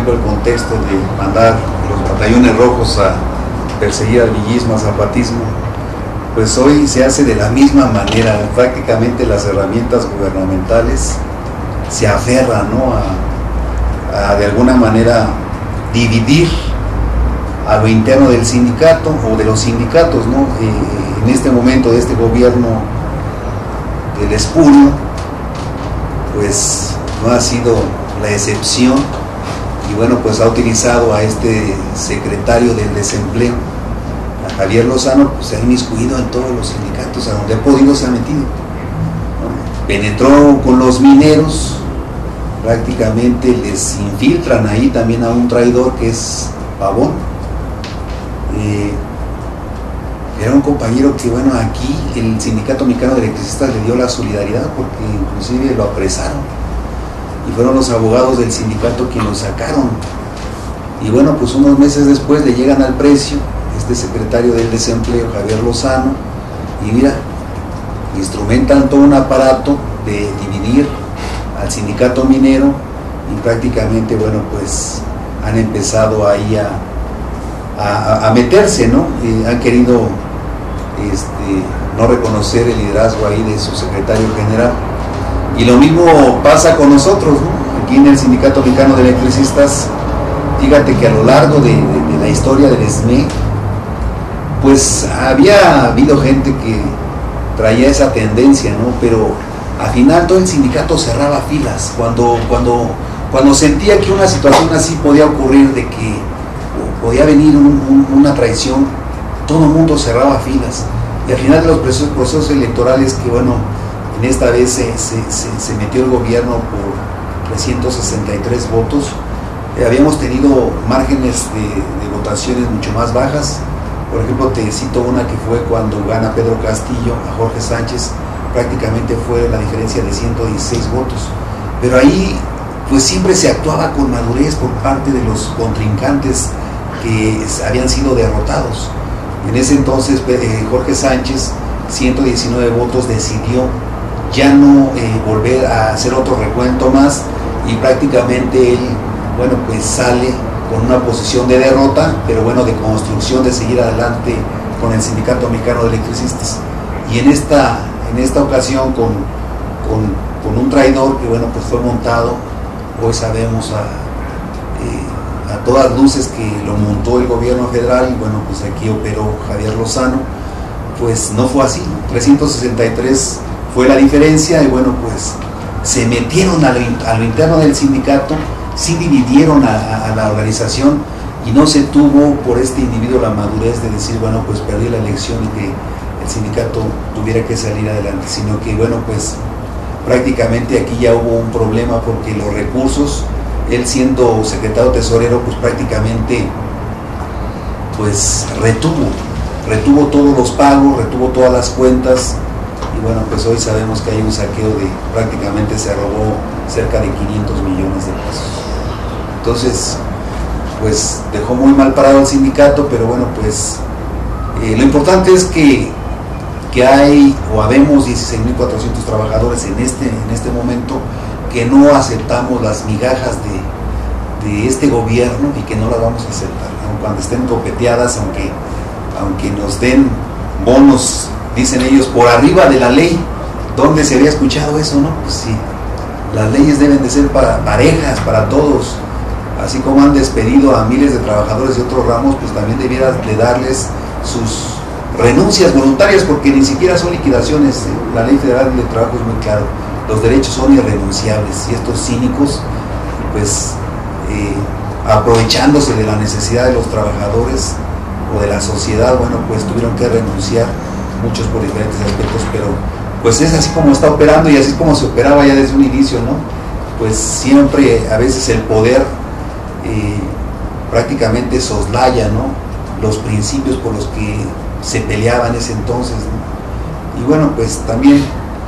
ejemplo, el contexto de mandar los batallones rojos a perseguir al villismo, al zapatismo, pues hoy se hace de la misma manera. Prácticamente las herramientas gubernamentales se aferran, ¿no?, a de alguna manera dividir a lo interno del sindicato o de los sindicatos, ¿no? En este momento de este gobierno del espurio, pues no ha sido la excepción, y bueno, pues ha utilizado a este secretario del desempleo, a Javier Lozano, pues se ha inmiscuido en todos los sindicatos, a donde ha podido se ha metido, ¿no? Penetró con los mineros, prácticamente les infiltran ahí también a un traidor que es Pavón. Era un compañero que, bueno, aquí el Sindicato Mexicano de Electricistas le dio la solidaridad, porque inclusive lo apresaron y fueron los abogados del sindicato quienes lo sacaron. Y bueno, pues unos meses después le llegan al precio este secretario del desempleo, Javier Lozano, y mira, instrumentan todo un aparato de dividir al sindicato minero, y prácticamente, bueno, pues han empezado ahí a meterse, ¿no? Han querido no reconocer el liderazgo ahí de su secretario general, y lo mismo pasa con nosotros, ¿no? Aquí en el Sindicato Mexicano de Electricistas. Fíjate que a lo largo de la historia del SME, pues había habido gente que traía esa tendencia, ¿no? Pero al final todo el sindicato cerraba filas cuando sentía que una situación así podía ocurrir, de que podía venir una traición. Todo el mundo cerraba filas, y al final de los procesos electorales, que bueno, en esta vez se metió el gobierno por 363 votos, habíamos tenido márgenes de votaciones mucho más bajas. Por ejemplo, te cito una que fue cuando gana Pedro Castillo a Jorge Sánchez, prácticamente fue la diferencia de 116 votos, pero ahí pues siempre se actuaba con madurez por parte de los contrincantes que habían sido derrotados. En ese entonces Jorge Sánchez, 119 votos, decidió ya no volver a hacer otro recuento más, y prácticamente él, bueno, pues sale con una posición de derrota, pero bueno, de construcción, de seguir adelante con el Sindicato Mexicano de Electricistas. Y en esta ocasión con un traidor que, bueno, pues fue montado, hoy sabemos a todas luces que lo montó el gobierno federal, y bueno, pues aquí operó Javier Lozano. Pues no fue así, 363 fue la diferencia, y bueno, pues se metieron a lo interno del sindicato, sí dividieron a la organización, y no se tuvo por este individuo la madurez de decir, bueno, pues perdí la elección y que el sindicato tuviera que salir adelante, sino que, bueno, pues prácticamente aquí ya hubo un problema, porque los recursos, él siendo secretario tesorero, pues prácticamente pues retuvo todos los pagos, retuvo todas las cuentas, y bueno, pues hoy sabemos que hay un saqueo de, prácticamente se robó cerca de 500 millones de pesos. Entonces, pues dejó muy mal parado el sindicato, pero bueno, pues lo importante es que hay o habemos 16.400 trabajadores en este momento que no aceptamos las migajas de este gobierno, y que no las vamos a aceptar, ¿no? Cuando estén copeteadas, aunque nos den bonos, dicen ellos, por arriba de la ley. ¿Dónde se había escuchado eso, no? Pues sí, las leyes deben de ser parejas para todos. Así como han despedido a miles de trabajadores de otros ramos, pues también debiera de darles sus renuncias voluntarias, porque ni siquiera son liquidaciones. La ley federal de trabajo es muy claro, los derechos son irrenunciables, y estos cínicos, pues aprovechándose de la necesidad de los trabajadores o de la sociedad, bueno, pues tuvieron que renunciar, muchos por diferentes aspectos, pero pues es así como está operando, y así es como se operaba ya desde un inicio, ¿no? Pues siempre, a veces el poder prácticamente soslaya, ¿no?, los principios por los que se peleaba en ese entonces, ¿no? Y bueno, pues también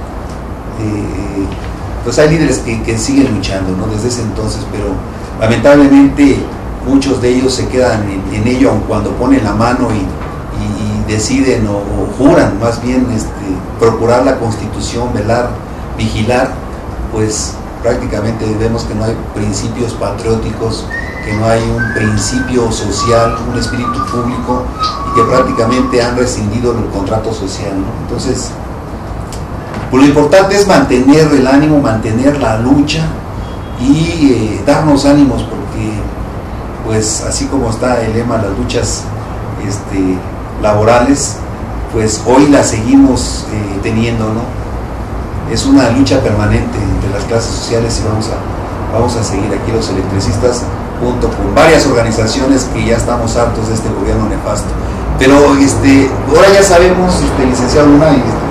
pues hay líderes que siguen luchando, ¿no?, desde ese entonces, pero lamentablemente muchos de ellos se quedan en ello, aun cuando ponen la mano y deciden o juran más bien procurar la Constitución, velar, vigilar, pues prácticamente vemos que no hay principios patrióticos, que no hay un principio social, un espíritu público, y que prácticamente han rescindido el contrato social, ¿no? Entonces, pues lo importante es mantener el ánimo, mantener la lucha y darnos ánimos, porque pues así como está el lema, las luchas laborales, pues hoy las seguimos teniendo, ¿no? Es una lucha permanente entre las clases sociales y vamos a seguir aquí los electricistas junto con varias organizaciones que ya estamos hartos de este gobierno nefasto. Pero ahora ya sabemos, licenciado Luna,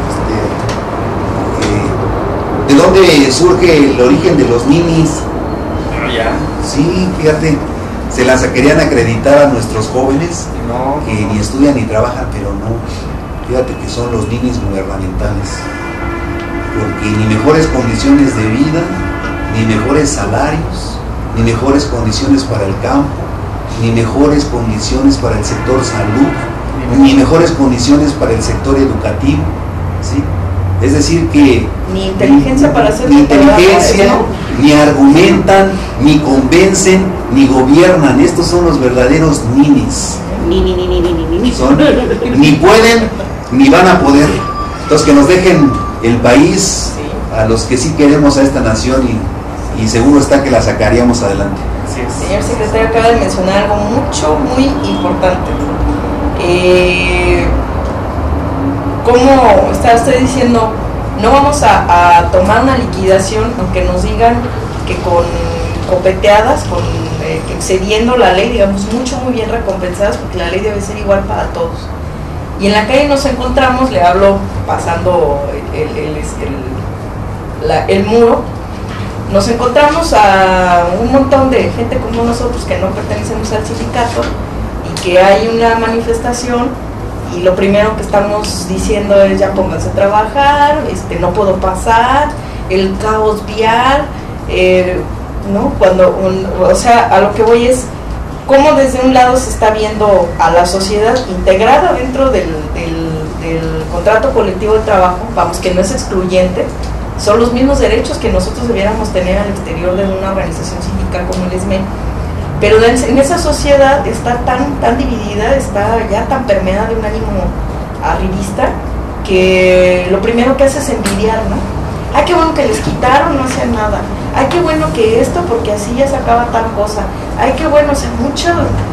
de dónde surge el origen de los ninis. Ya. Sí, fíjate, se las querían acreditar a nuestros jóvenes que ni estudian ni trabajan, pero no. Fíjate que son los ninis gubernamentales, porque ni mejores condiciones de vida, ni mejores salarios, ni mejores condiciones para el campo, ni mejores condiciones para el sector salud, ni mejores condiciones para el sector educativo, ¿sí? Es decir que ni inteligencia para hacer ni inteligencia, ¿no? Ni argumentan, ni convencen, ni gobiernan. Estos son los verdaderos ninis. Ni pueden, ni van a poder. Entonces que nos dejen el país a los que sí queremos a esta nación y seguro está que la sacaríamos adelante. Sí, señor secretario, acaba de mencionar algo muy importante. ¿Cómo está usted diciendo? No vamos a tomar una liquidación, aunque nos digan que con copeteadas, excediendo la ley, digamos, muy bien recompensadas, porque la ley debe ser igual para todos. Y en la calle nos encontramos, le hablo pasando el muro, nos encontramos a un montón de gente como nosotros que no pertenecemos al sindicato y que hay una manifestación y lo primero que estamos diciendo es ya pónganse a trabajar, no puedo pasar, el caos vial, ¿no? O sea, a lo que voy es cómo desde un lado se está viendo a la sociedad integrada dentro del contrato colectivo de trabajo, vamos, que no es excluyente, son los mismos derechos que nosotros debiéramos tener al exterior de una organización sindical como el ESME, pero en esa sociedad está tan dividida, está ya tan permeada de un ánimo arribista, que lo primero que hace es envidiar, ¿no? Ay, qué bueno que les quitaron, no hacían nada. Ay, qué bueno que esto, porque así ya se acaba tal cosa. Ay, qué bueno, o sea, mucho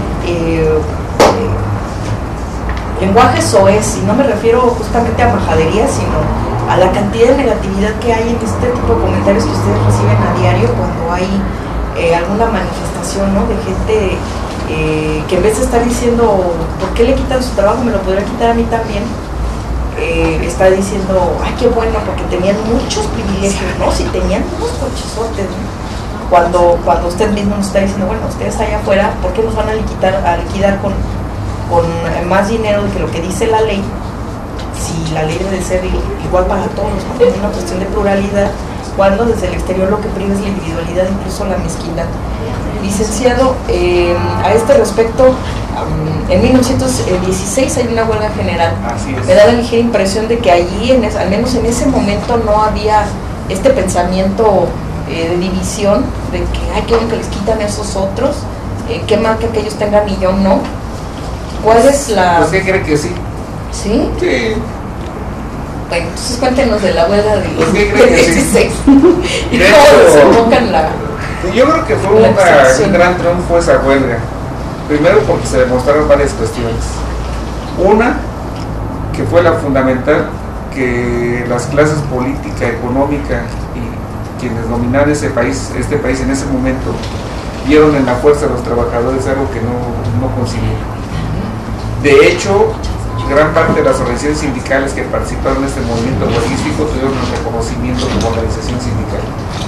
lenguaje soez, y no me refiero justamente a majadería, sino a la cantidad de negatividad que hay en este tipo de comentarios que ustedes reciben a diario cuando hay alguna manifestación, ¿no? De gente que en vez de estar diciendo ¿por qué le quitan su trabajo? Me lo podría quitar a mí también, está diciendo ay, qué bueno, porque tenían muchos privilegios, ¿no? Si tenían unos cochesotes, ¿no? Cuando usted mismo nos está diciendo, bueno, ustedes allá afuera, ¿por qué nos van a liquidar con más dinero que lo que dice la ley? Si la ley debe ser igual para todos, ¿no? Es una cuestión de pluralidad, cuando desde el exterior lo que priva es la individualidad, incluso la mezquindad. Licenciado, a este respecto, en 1916 hay una huelga general. Me da la ligera impresión de que allí, al menos en ese momento, no había este pensamiento de división, de que ay, qué bueno que les quitan a esos otros, qué mal que aquellos tengan y yo no. ¿Cuál es la...? ¿Usted cree que sí? ¿Sí? Sí. Bueno, entonces cuéntenos de la huelga de los 16 y de cómo hecho, desembocan la... Yo creo que fue un gran triunfo esa huelga. Primero porque se demostraron varias cuestiones. Una, que fue la fundamental, que las clases política, económica y quienes dominaban este país en ese momento, vieron en la fuerza de los trabajadores algo que no consiguieron. De hecho, gran parte de las organizaciones sindicales que participaron en este movimiento huelguístico tuvieron un reconocimiento como organización sindical.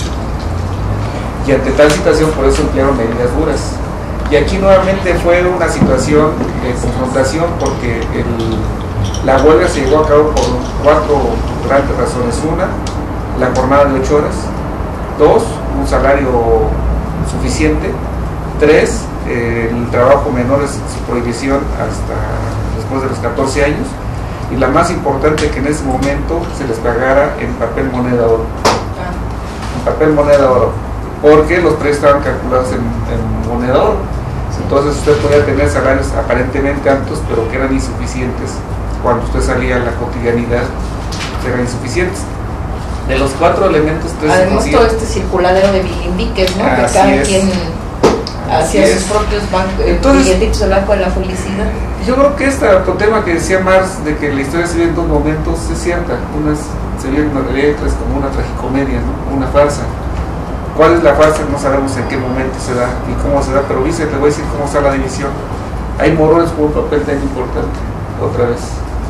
Y ante tal situación, por eso emplearon medidas duras. Y aquí nuevamente fue una situación de confrontación, porque la huelga se llevó a cabo por 4 grandes razones. Una, la jornada de 8 horas. 2, un salario suficiente. 3, el trabajo menor es su prohibición hasta después de los 14 años. Y la más importante, que en ese momento se les pagara en papel moneda oro. en papel moneda oro, porque los precios estaban calculados en moneda oro. Entonces usted podía tener salarios aparentemente altos, pero que eran insuficientes. Cuando usted salía a la cotidianidad, eran insuficientes. De los 4 elementos, 3 además todo este circuladero de bilimbiques, ¿no? Que cada quien hacía sus propios billetitos del banco de la felicidad. Yo creo que este otro tema que decía Marx, de que la historia se vive en 2 momentos, es cierta. Una se vive en realidad, otra es como una tragicomedia, ¿no? Una farsa. ¿Cuál es la farsa? No sabemos en qué momento se da ni cómo se da, pero le voy a decir cómo está la división. Hay Morones con un papel tan importante, otra vez.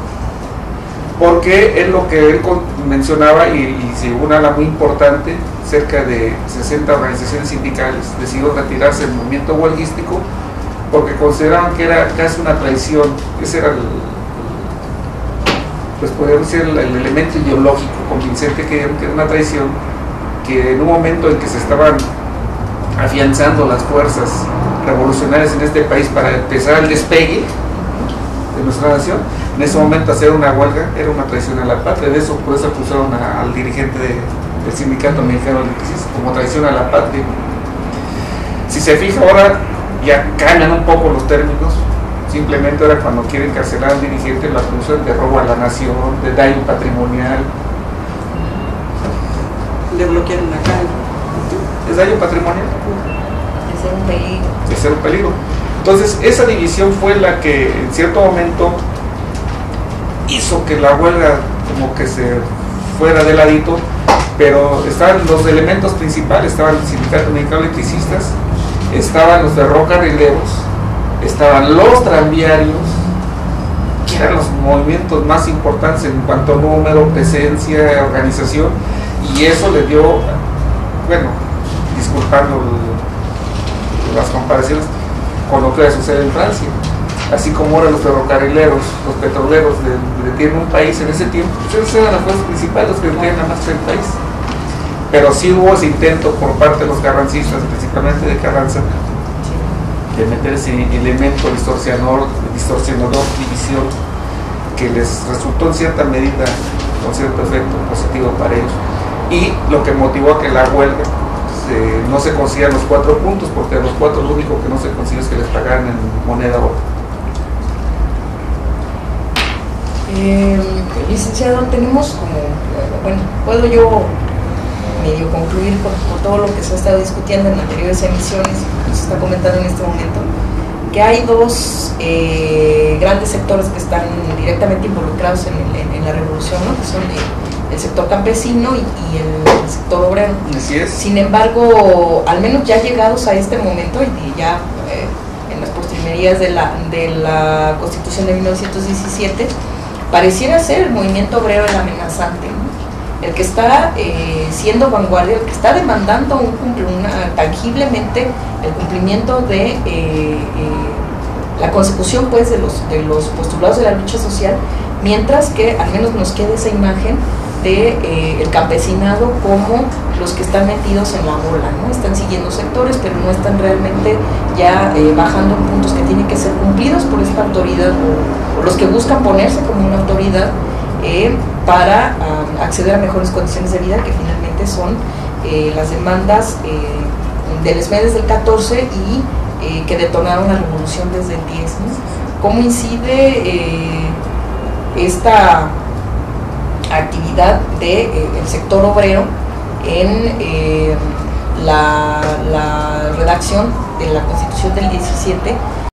Porque es lo que él mencionaba, y según una ala muy importante, cerca de 60 organizaciones sindicales decidieron retirarse del movimiento huelguístico porque consideraban que era casi una traición. Ese era pues podríamos decir el elemento ideológico convincente, que era una traición, que en un momento en que se estaban afianzando las fuerzas revolucionarias en este país para empezar el despegue de nuestra nación, en ese momento hacer una huelga era una traición a la patria. De eso, por eso acusaron al dirigente del sindicato mexicano como traición a la patria. Si se fija, ahora ya cambian un poco los términos. Simplemente ahora, cuando quieren encarcelar al dirigente, lo acusan de robo a la nación, de daño patrimonial. Le bloquearon la calle. ¿Es daño patrimonial? De ser un peligro. De ser un peligro. Entonces, esa división fue la que en cierto momento hizo que la huelga como que se fuera de ladito, pero estaban los elementos principales. Estaban el Sindicato Mexicano de Electricistas, estaban los ferrocarrileros, estaban los tranviarios, que eran los movimientos más importantes en cuanto a número, presencia, organización, y eso le dio, bueno, disculpando las comparaciones con lo que sucede en Francia. Así como ahora los ferrocarrileros, los petroleros detienen un país en ese tiempo, pues eran las fuerzas principales los que detienen a más del país. Pero sí hubo ese intento por parte de los carrancistas, principalmente de Carranza, de meter ese elemento distorsionador, división, que les resultó en cierta medida, con cierto efecto positivo para ellos, y lo que motivó a que la huelga no se consiguieran los 4 puntos, porque a los 4 lo único que no se consiguió es que les pagaran en moneda oro. Licenciado, tenemos como, bueno, puedo yo medio concluir con todo lo que se ha estado discutiendo en anteriores emisiones, que se está comentando en este momento, que hay 2 grandes sectores que están directamente involucrados en la revolución, ¿no? Que son el sector campesino y el sector obrero. Así es. Sin embargo, al menos ya llegados a este momento y ya en las postrimerías de la Constitución de 1917, pareciera ser el movimiento obrero el amenazante, ¿no? El que está siendo vanguardia, el que está demandando tangiblemente el cumplimiento de la consecución, pues, de los postulados de la lucha social, mientras que al menos nos quede esa imagen de el campesinado como los que están metidos en la bola, ¿no? Están siguiendo sectores, pero no están realmente ya bajando en puntos que tienen que ser cumplidos por esta autoridad, o los que buscan ponerse como una autoridad para acceder a mejores condiciones de vida, que finalmente son las demandas del ESME del 14 y que detonaron la revolución desde el 10, ¿no? ¿Cómo incide esta actividad del sector obrero en la redacción de la Constitución del 17